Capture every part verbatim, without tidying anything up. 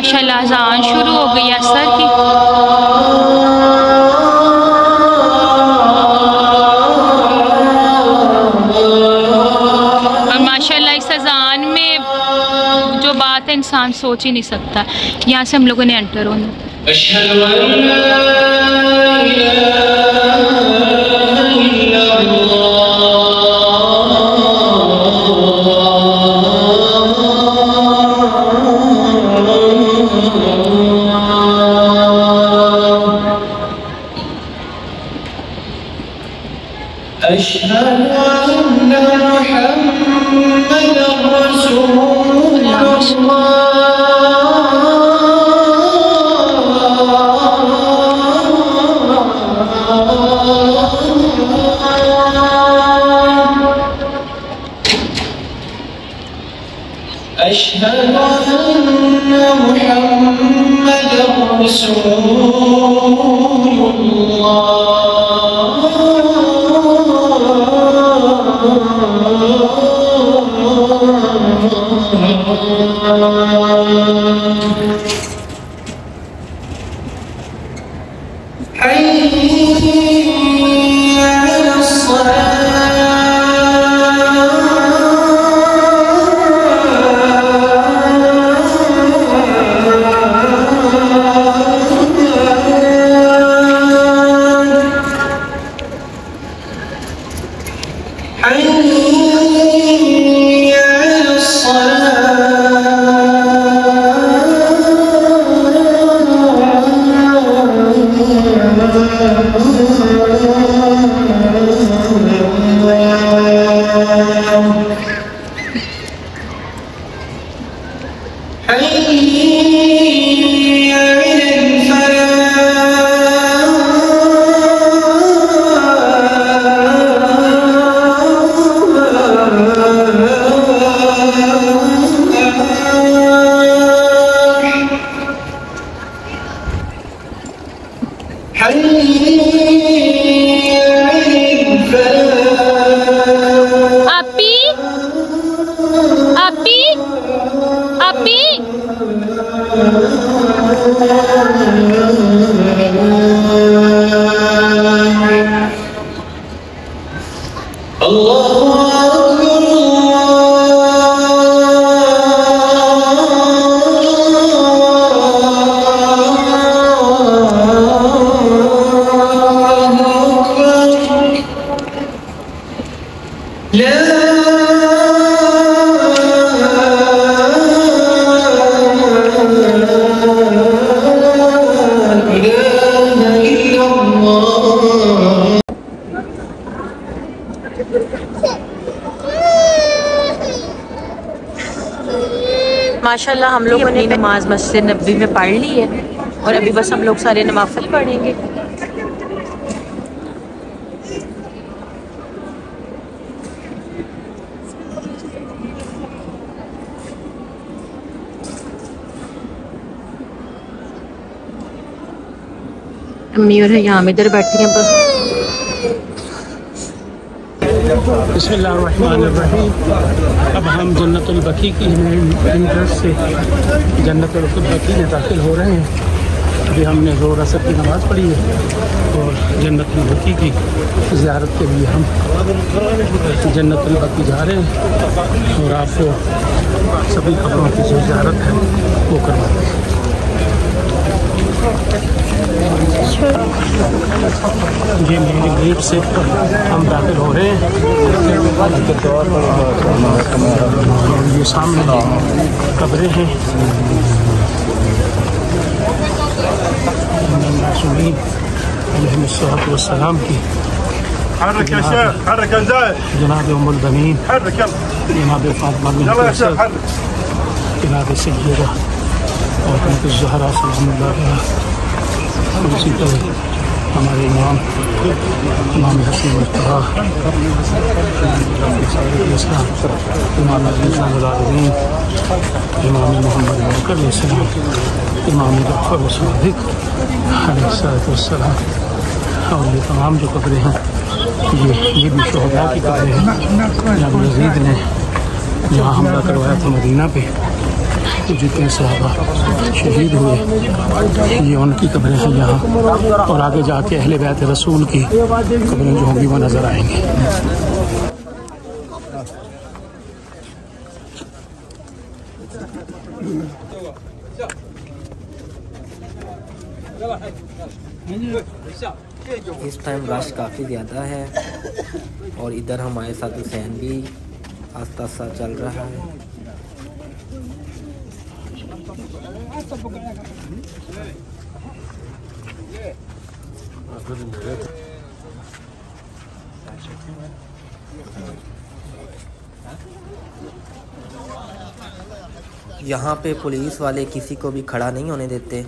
माशाल्लाह अज़ान शुरू हो गई असर की। और माशाल्लाह इस अज़ान में जो बात है इंसान सोच ही नहीं सकता। यहाँ से हम लोगों ने एंटर होना। अशहदु अन्ना मुहम्मदर रसूलुल्लाह। माशाल्लाह हम लोगों ने नमाज मस्जिद नबवी में पढ़ ली है और अभी बस हम लोग सारे नवाफिल पढ़ेंगे। अम्मी और यहाँ इधर बैठी हैं। बिस्मिल्लाहिर्रहमानिर्रहीम। अब हम जन्नतुल बकी की एंट्रेंस से जन्नतुल बकी में दाखिल हो रहे हैं। अभी हमने ज़ोहर असर की नमाज़ पढ़ी है और जन्नतुल बकी की ज़ियारत के लिए हम जन्नतुल बकी जा रहे हैं और आपको सभी कब्रों की जो ज़ियारत है वो करवाते हैं। ये मेन गेट से हम दाखिल हो रहे हैं। ये सामने कब्रें हैं। सलाम की जनाब उम्मुल बनीन जनाब फातिमा बिन्त असद जनाब सैयदा और ज़हरा सलामुल्लाह अलैहा। उसी तरह हमारे इमाम इमाम हसन मुस्तफ़ा इमाम अज़ीज़ इमाम मोहम्मद बकर अलैहिस्सलाम इमाम जफ़र सदिक़ अलैहिस्सलाम और ये तमाम जो कब्रें हैं ये ये भी शोहदा की कब्रें हैं। जब यज़ीद ने जहाँ हमला करवाया था मदीना पे तो जितने सहाबा शहीद हुए ये उनकी कब्रें हैं यहाँ, और आगे जाके अहले बैत रसूल की कब्रें जो होंगी वो नज़र आएंगी। इस टाइम रश काफ़ी ज़्यादा है और इधर हमारे साथ हुसैन भी आस्ता आस्ता चल रहा है। यहाँ पे पुलिस वाले किसी को भी खड़ा नहीं होने देते।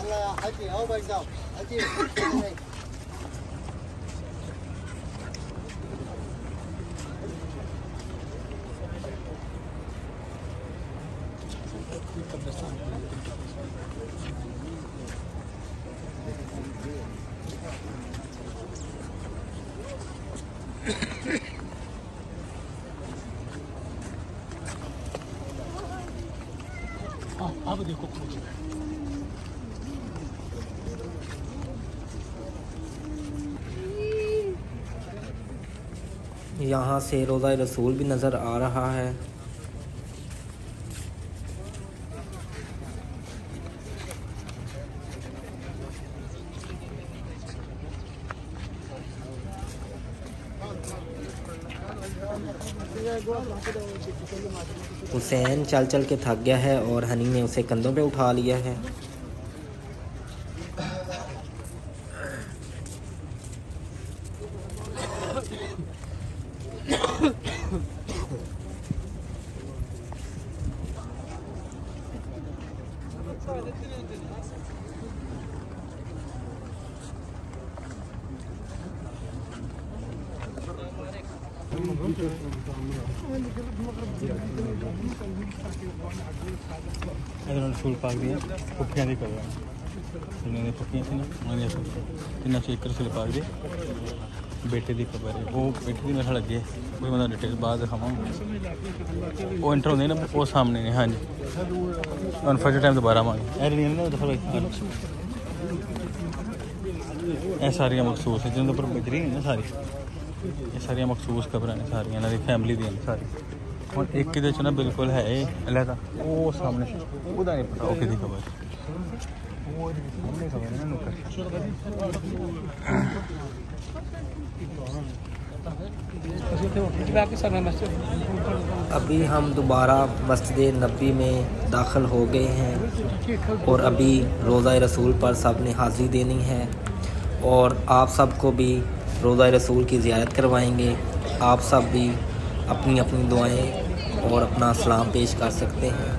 अब देखो यहाँ से रोज़ा रसूल भी नज़र आ रहा है। हुसैन चल चल के थक गया है और हनी ने उसे कंधों पे उठा लिया है। फूल पाक दिए पुखियाँ दी कर इन्होंने पुखियाँ थी ना उन्होंने इन्होंने से एक रसूल पाक दिए बेटे दी खबर है वो बेटे दी मेरे लगे कोई मतलब डिटेल बाद दिखावा वो इंटर होंगे ना वो सामने ने। हाँ जी और फर्स्ट टाइम दोबारा मांगे ऐसे नहीं ना दफा ये सारियाँ मखसूस है जिनके ऊपर बजरी है ना सारी ये सारियाँ मखसूस खबर ने सारियाँ इन्होंने फैमिली दी सारी और एक किधर चुना बिल्कुल है अलहदा वो सामने उदा नहीं पता वो किसी खबर अभी हम दोबारा मस्जिद नबी में दाखिल हो गए हैं और अभी रोज़ा रसूल पर सब ने हाज़िरी देनी है और आप सबको भी रोज़ा रसूल की ज़ियारत करवाएंगे। आप सब भी अपनी अपनी दुआएं और अपना सलाम पेश कर सकते हैं।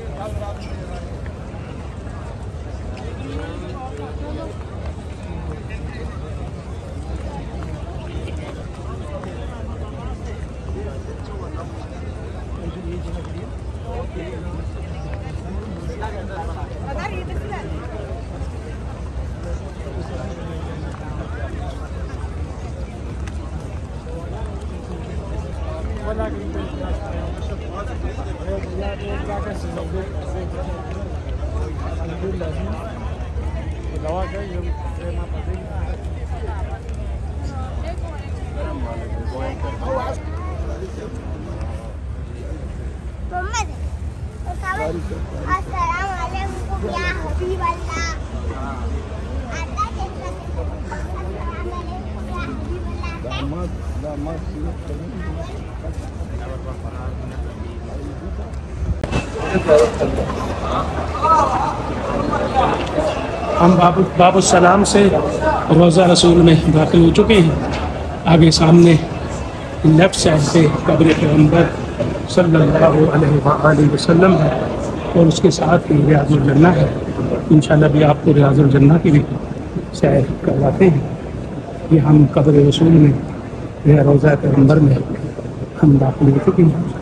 हम बाबू बाबू सलाम से रोज़ा रसूल में दाखिल हो चुके हैं। आगे सामने लेफ़्ट साइड पे कब्र पैगंबर सल्लल्लाहु अलैहि वसल्लम है और उसके साथ ही रियाजुल जन्ना है। इंशाल्लाह भी आपको रियाजुल जन्ना की भी सैर करवाते हैं। ये हम कब्र रसूल में या रोज़ा पैगंबर में हम दाखिल हो चुके हैं।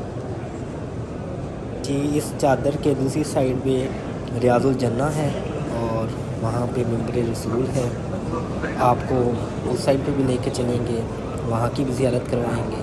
कि इस चादर के दूसरी साइड पे रियाजुल जन्ना है वहाँ पे मिंबर रसूल है। आपको उस साइड पे भी लेके चलेंगे, वहाँ की भी ज़ियारत करवाएंगे।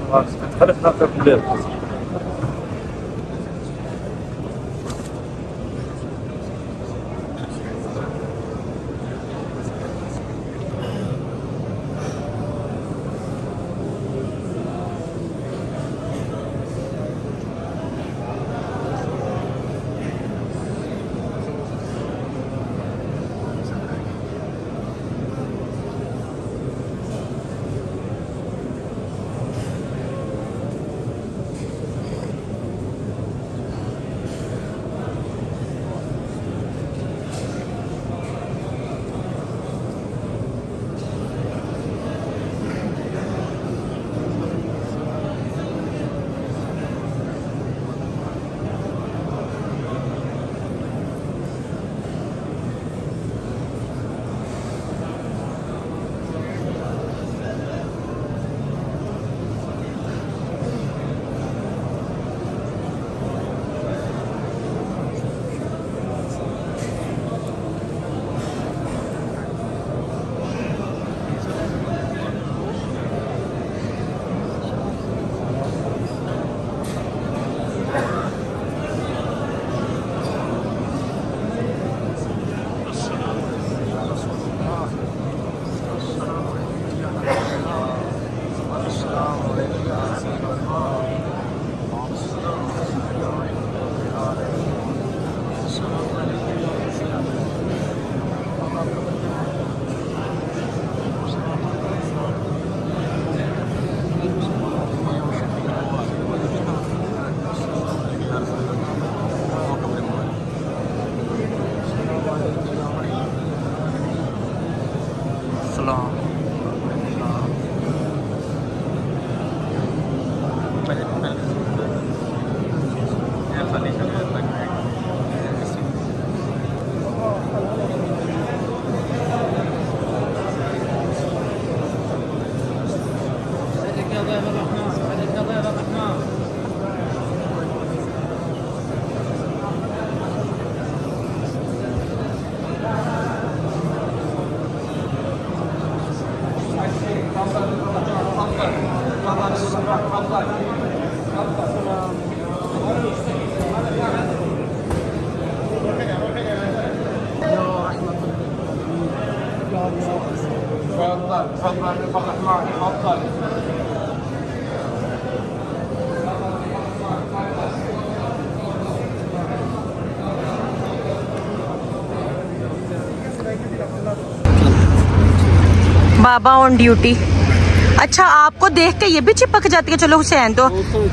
बाबा ऑन ड्यूटी। अच्छा, आपको देख के ये भी चिपक जाती है। चलो हुसैन तो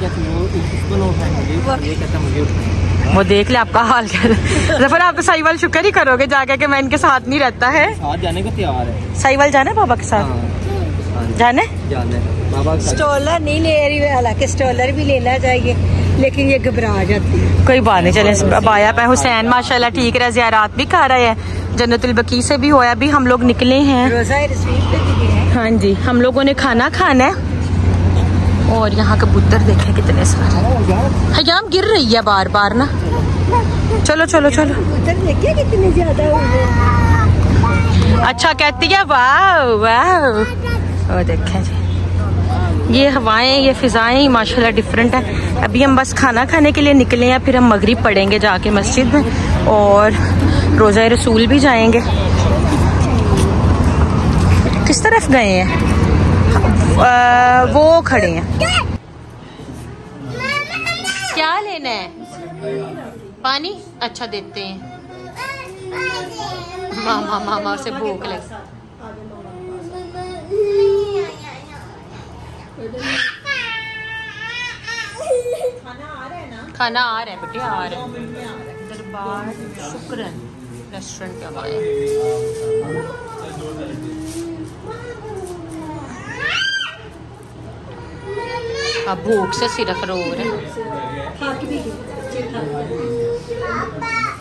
वो देख ले आपका हाल क्या है। जफर आप तो साहिवाल शुक्र ही करोगे जाके कि मैं इनके साथ नहीं रहता है। साथ जाने को तैयार है। साहिवाल जाना है बाबा के साथ? हाँ। जाने जाने बाबा स्टॉलर नहीं ले रही, हालांकि स्टॉलर भी लेना चाहिए, लेकिन ये घबरा जाती है। कोई बात नहीं, चले बाया पे हुसैन माशाल्लाह ठीक रहा, ज़ियारत भी कर रहे हैं, जन्नतुल बकी से भी होया। भी हम लोग निकले हैं, रोज़ा रसूल पे भी है। हाँ जी, हम लोगों ने खाना खाना है। और यहाँ कबूतर देखे कितने सारे। हयाम गिर रही है बार बार ना। चलो चलो चलो, कबूतर देखिए कितने ज्यादा हो गए। अच्छा कहती है वाह वाह। और देखें जी, ये हवाएं, ये फिजाएं माशाल्लाह डिफरेंट है। अभी हम बस खाना खाने के लिए निकले हैं, फिर हम मगरिब पढ़ेंगे जाके मस्जिद में और रोज़ा रसूल भी जाएंगे। किस तरफ गए हैं? आ, वो खड़े हैं। क्या लेना है? पानी? अच्छा देते हैं। मामा मामा से भूख लगी। खाना आ रहा है बेटे, आ रहा है। दरबार शुक्रन रेस्टोरेंट पे आए। अब भूख से सिर्फ रो रहे।